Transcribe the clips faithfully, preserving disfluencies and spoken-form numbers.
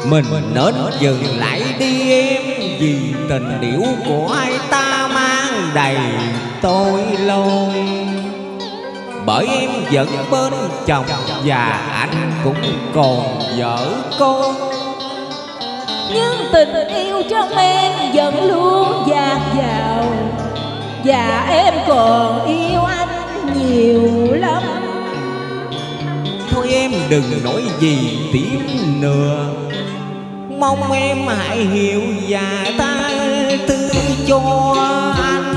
Mình nên dừng lại đi em, vì tình điểu của hai ta mang đầy tội lỗi. Bởi em vẫn bên chồng và anh cũng còn vợ con, nhưng tình yêu trong em vẫn luôn dạt dào, và em còn yêu anh nhiều lắm. Thôi em đừng nói gì tiếp nữa, mong em hãy hiểu và tha thứ cho anh.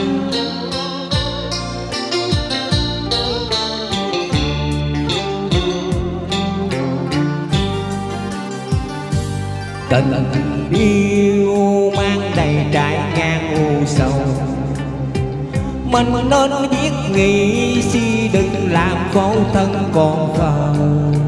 Tình yêu mang đầy trải ngang u sầu, mình nên viết nghĩ si đừng làm khổ thân còn khờ.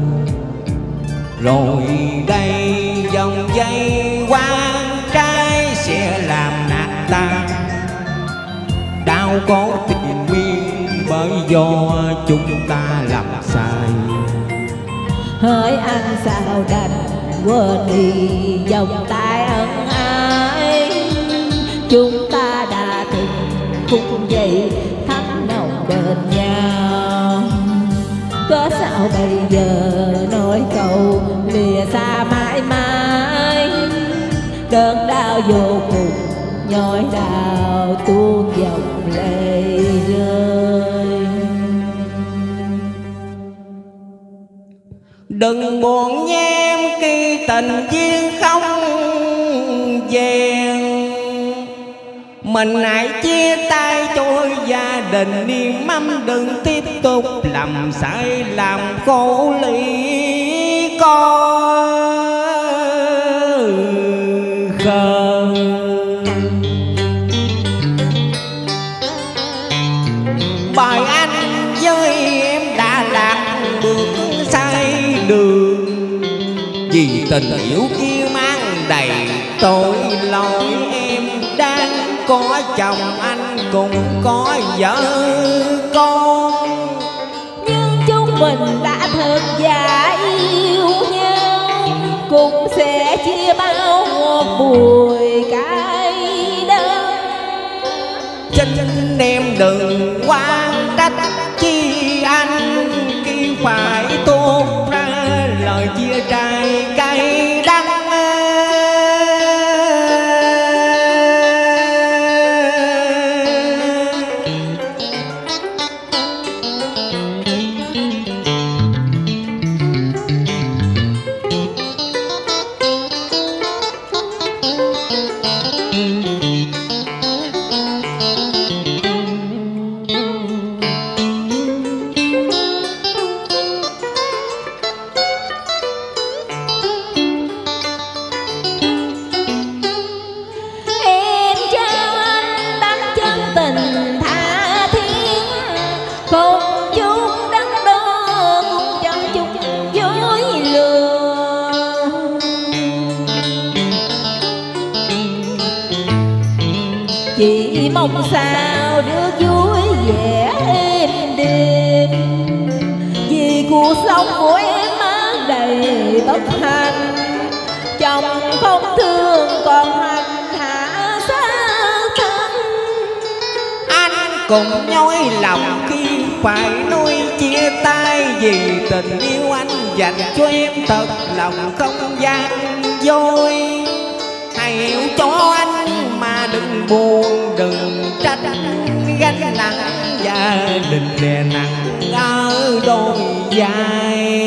Rồi đây dòng dây quan trái sẽ làm nát tan đau có tình nguyên, bởi do chúng ta làm sai. Hỡi anh sao đành quên đi vòng tay ân ái, chúng ta đã từng cũng vậy thắm nồng bên nhau. Có sao bây giờ nói câu lìa xa mãi mãi, cơn đau vô cùng nhói đau tuôn dòng lệ rơi. Đừng buồn nha em khi tình duyên không về, mình hãy chia tay cho gia đình niềm mâm, đừng tiếp tục làm sai làm khổ lý con khờ. Bởi anh với em đã lạc bước sai đường, vì tình yêu kia mang đầy tội lỗi. Em đang có chồng, anh cũng có vợ con, nhưng chúng mình đã thật và yêu nhau, cũng sẽ chia bao ngọt bùi cay đắng. Chính em đừng quan trách chi anh, khi phải tốt ra lời chia tay cay đắng. Chỉ mong sao được vui vẻ êm đềm, vì cuộc sống của em mang đầy bất hạnh. Chồng không thương còn hành hạ xa thân, anh cũng nhói lòng khi phải nói chia tay, vì tình yêu anh dành cho em thật lòng không gian dối. Hãy hiểu cho anh mà đừng buồn, đừng trách gánh nặng gia đình đè nặng ở đôi vai.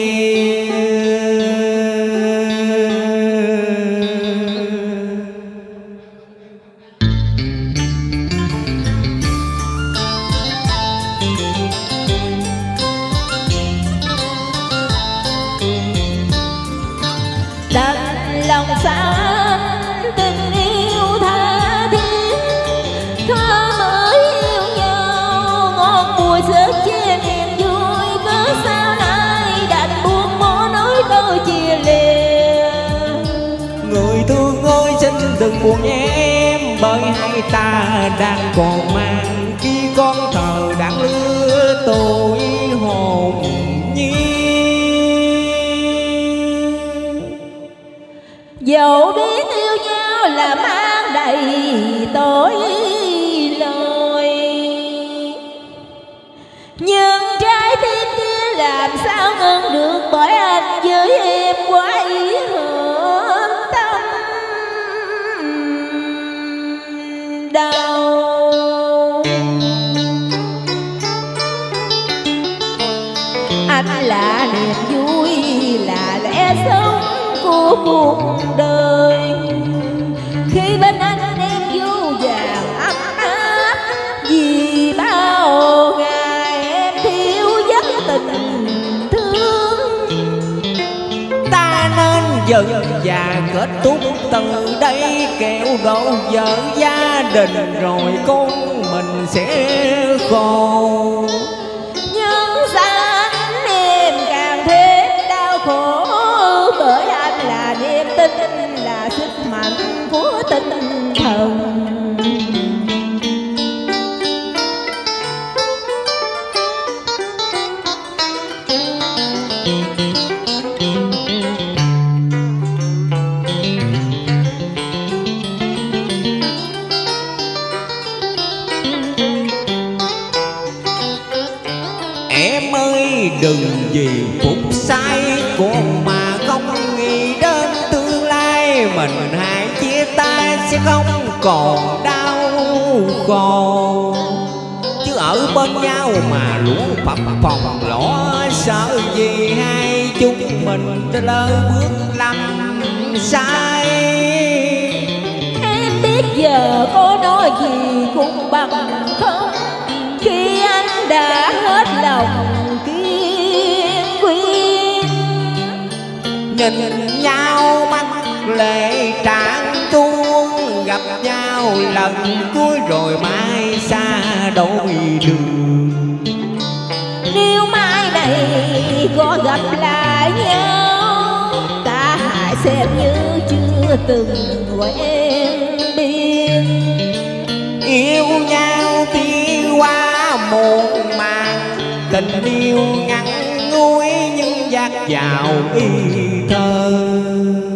Đặt lòng sao anh tình yêu tha thiết, thơ mới yêu nhau ngon mùi sớt che niềm vui. Cớ sao nay đành buông bỏ nói đôi chia lìa. Người thương ơi xin đừng buồn nhé em, bởi hai ta đang còn mang khi con thờ đang lứa tuổi hồn nhiên. Dẫu biết yêu nhau là mang đầy tội lỗi, nhưng trái tim kia làm sao ngừng được, bởi anh với em quá ý hợp tâm đau. Anh là niềm vui, là lẽ sống của cuộc đời. Khi bên anh em vô vàng ấm áp, vì bao ngày em thiếu vắng tình thương. Ta nên dần và kết thúc từ đây, kẻo đổ vỡ gia đình rồi con mình sẽ khổ. Nhưng sao anh em càng thêm đau khổ, bởi anh là niềm tin, là sức mạnh của tinh thần. Em ơi đừng vì phút sai con mà không nghĩ đến tương lai. Mình hai chia tay sẽ không còn đau khổ, chứ ở bên nhau mà luôn phập phồng lo sợ gì hai chúng mình lỡ bước lầm sai. Em biết giờ có nói gì cũng bằng không, khi anh đã hết lòng kiên quyết. Nhìn nhau mắt lệ tràn tuôn, gặp nhau lần cuối rồi mai xa đôi đường. Nếu mai này có gặp lại nhau, ta hãy xem như chưa từng quen biết. Yêu nhau thì qua một màn, tình yêu ngắn ngủi nhưng dạt vào ý thơ.